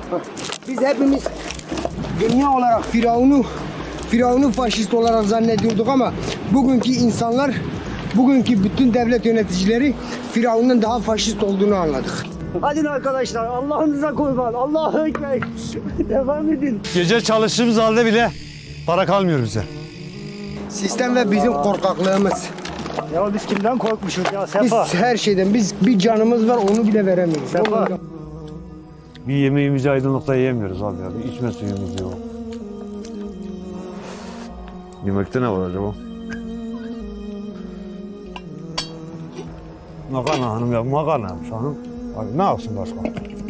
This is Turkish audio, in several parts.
Biz hepimiz dünya olarak Firavun'u faşist olarak zannediyorduk ama bugünkü insanlar, bugünkü bütün devlet yöneticileri Firavun'un daha faşist olduğunu anladık. Hadi arkadaşlar, Allah'ınıza kurban, Allah'a ekber. Devam edin. Gece çalıştığımız halde bile para kalmıyor bize. Sistem ve bizim korkaklığımız. Ya biz kimden korkmuşuz ya Sefa? Biz her şeyden, biz bir canımız var, onu bile veremiyoruz. Sefa. Bir yemeğimizi aydınlıkta yiyemiyoruz abi ya. Bir içme suyumuz yok. Yemekte ne var acaba? Makarna hanım ya, makarna yapmış hanım. Abi ne yapsın başka?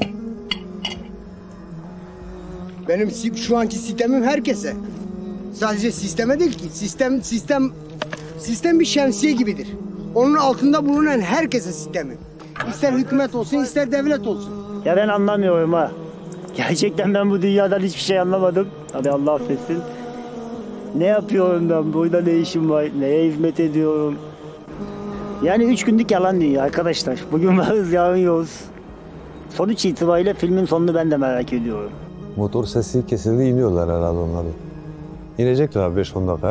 Benim şu anki sistemim herkese. Sadece sisteme değil ki. Sistem bir şemsiye gibidir. Onun altında bulunan herkese sistemi. İster hükümet olsun, ister devlet olsun. Ya ben anlamıyorum ha. Gerçekten ben bu dünyadan hiçbir şey anlamadım. Hadi Allah affetsin. Ne yapıyorum ben? Burada ne işim var? Neye hizmet ediyorum? Yani 3 günlük yalan dünya arkadaşlar. Bugün varız, yarın yokuz. Sonuç itibariyle filmin sonunu ben de merak ediyorum. Motor sesi kesildi, iniyorlar herhalde onları. İnecekler abi 5-10 dakika.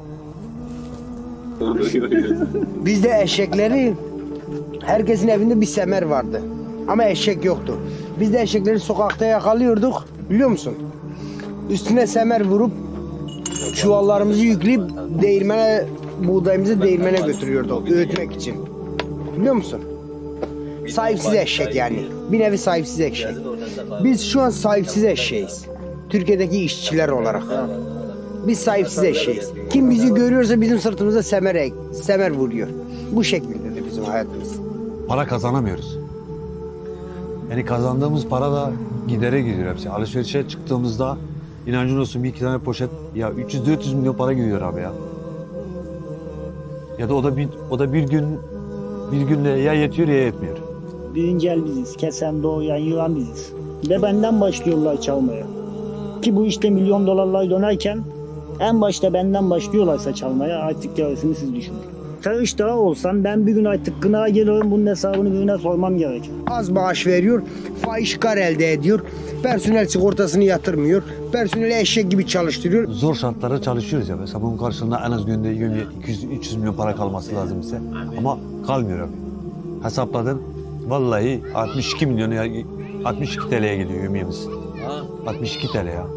Bizde eşekleri, herkesin evinde bir semer vardı. Ama eşek yoktu. Biz de eşekleri sokakta yakalıyorduk, biliyor musun? Üstüne semer vurup çuvallarımızı yükleyip buğdayımızı değirmene götürüyorduk öğütmek için. Biliyor musun? Sahipsiz eşek yani. Bir nevi sahipsiz eşek. Biz şu an sahipsiz eşeğiz. Türkiye'deki işçiler olarak. Biz sahipsiz eşeğiz. Kim bizi görüyorsa bizim sırtımıza semer vuruyor. Bu şekildedir bizim hayatımız. Para kazanamıyoruz. Yani kazandığımız para da gidere gidiyor hepsi. Alışverişe çıktığımızda inancın olsun bir iki tane poşet ya 300-400 milyon para gidiyor abi ya. Ya da o da bir günle ya yetiyor ya yetmiyor. Birinci el biziz. Kesen, doğuyan, yılan biziz. Ve benden başlıyorlar çalmaya. Ki bu işte milyon dolarlar dönerken en başta benden başlıyorlarsa çalmaya artık gerisini siz düşünün. Sarış Dağı olsam ben bir gün artık gına geliyorum, bunun hesabını birine sormam gerek. Az maaş veriyor, fahiş kar elde ediyor, personel sigortasını yatırmıyor, personeli eşek gibi çalıştırıyor. Zor şartlarda çalışıyoruz ya. Mesela bunun karşılığında en az günde 200-300 milyon para kalması lazım bize. Ama kalmıyor abi. Hesapladım. Vallahi 62 milyon ya 62 TL'ye gidiyor yemeğimiz. 62 TL ya.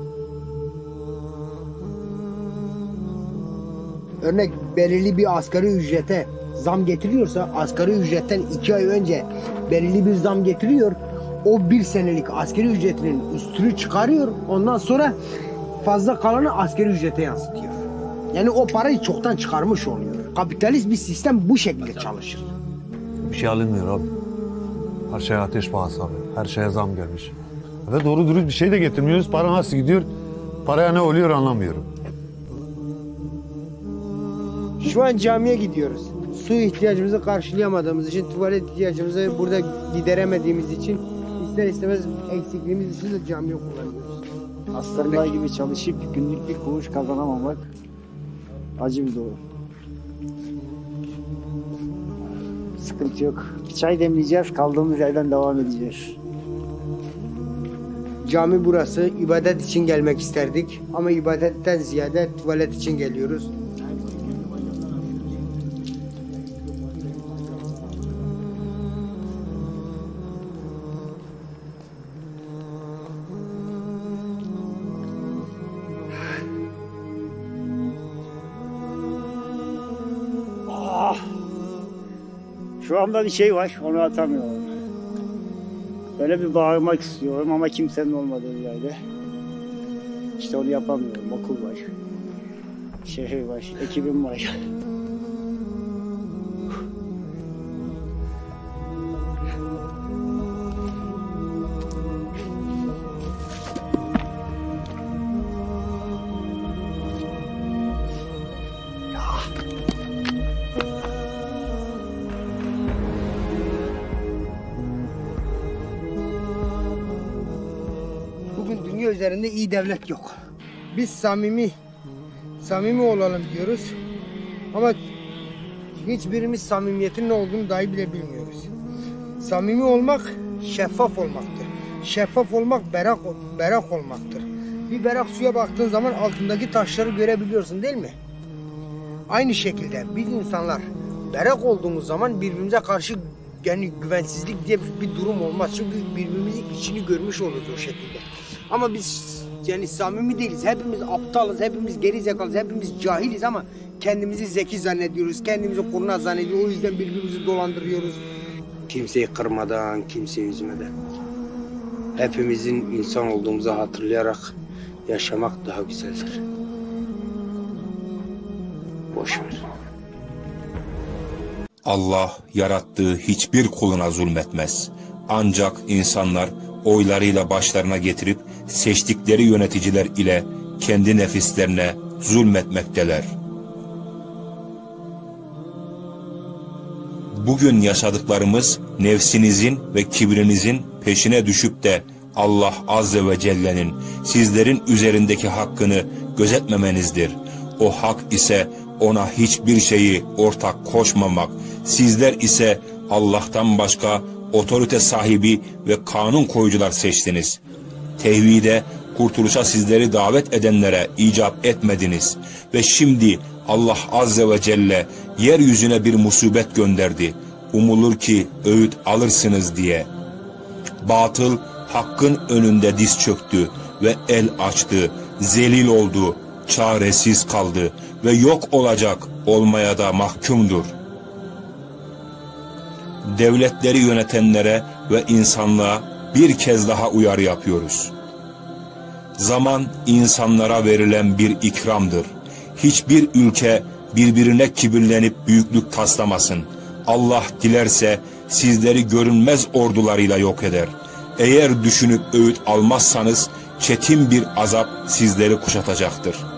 Örnek belirli bir asgari ücrete zam getiriyorsa asgari ücretten 2 ay önce belirli bir zam getiriyor. O bir senelik asgari ücretinin üstünü çıkarıyor. Ondan sonra fazla kalanı asgari ücrete yansıtıyor. Yani o parayı çoktan çıkarmış oluyor. Kapitalist bir sistem bu şekilde çalışır. Bir şey alınmıyor abi. Her şeye ateş pahası abi. Her şeye zam gelmiş. Ve doğru dürüst bir şey de getirmiyoruz. Para nasıl gidiyor? Paraya ne oluyor anlamıyorum. Şu an camiye gidiyoruz. Su ihtiyacımızı karşılayamadığımız için, tuvalet ihtiyacımızı burada gideremediğimiz için ister istemez eksikliğimiz için de camiye kullanıyoruz. Aslanlar gibi çalışıp günlük bir kuruş kazanamamak acı bir doğru. Sıkıntı yok. Bir çay demleyeceğiz, kaldığımız yerden devam edeceğiz. Cami burası. İbadet için gelmek isterdik. Ama ibadetten ziyade tuvalet için geliyoruz. Şu anda bir şey var, onu atamıyorum. Böyle bir bağırmak istiyorum ama kimsenin olmadığı bir yerde. İşte onu yapamıyorum. Okul var, şehir var, ekibim var. Bugün dünya üzerinde iyi devlet yok. Biz samimi olalım diyoruz. Ama hiçbirimiz samimiyetin ne olduğunu dahi bile bilmiyoruz. Samimi olmak şeffaf olmaktır. şeffaf olmak berrak olmaktır. Bir berrak suya baktığın zaman altındaki taşları görebiliyorsun değil mi? Aynı şekilde biz insanlar berrak olduğumuz zaman birbirimize karşı yani güvensizlik diye bir durum olmaz. Çünkü birbirimizin içini görmüş oluruz o şekilde. Ama biz yani samimi değiliz. Hepimiz aptalız, hepimiz geri zekalıyız, hepimiz cahiliz ama kendimizi zeki zannediyoruz. Kendimizi kurnaz zannediyoruz. O yüzden birbirimizi dolandırıyoruz. Kimseyi kırmadan, kimseyi üzmeden. Hepimizin insan olduğumuzu hatırlayarak yaşamak daha güzeldir. Boş ver. Allah yarattığı hiçbir kuluna zulmetmez. Ancak insanlar oylarıyla başlarına getirip seçtikleri yöneticiler ile kendi nefislerine zulmetmekteler. Bugün yaşadıklarımız nefsinizin ve kibrinizin peşine düşüp de Allah Azze ve Celle'nin sizlerin üzerindeki hakkını gözetmemenizdir. O hak ise ona hiçbir şeyi ortak koşmamak, sizler ise Allah'tan başka otorite sahibi ve kanun koyucular seçtiniz. Tevhide, kurtuluşa sizleri davet edenlere icap etmediniz. Ve şimdi Allah Azze ve Celle yeryüzüne bir musibet gönderdi. Umulur ki öğüt alırsınız diye. Batıl, hakkın önünde diz çöktü ve el açtı, zelil oldu, çaresiz kaldı ve yok olacak, olmaya da mahkumdur. Devletleri yönetenlere ve insanlığa bir kez daha uyarı yapıyoruz. Zaman insanlara verilen bir ikramdır. Hiçbir ülke birbirine kibirlenip büyüklük taslamasın. Allah dilerse sizleri görünmez ordularıyla yok eder. Eğer düşünüp öğüt almazsanız çetin bir azap sizleri kuşatacaktır.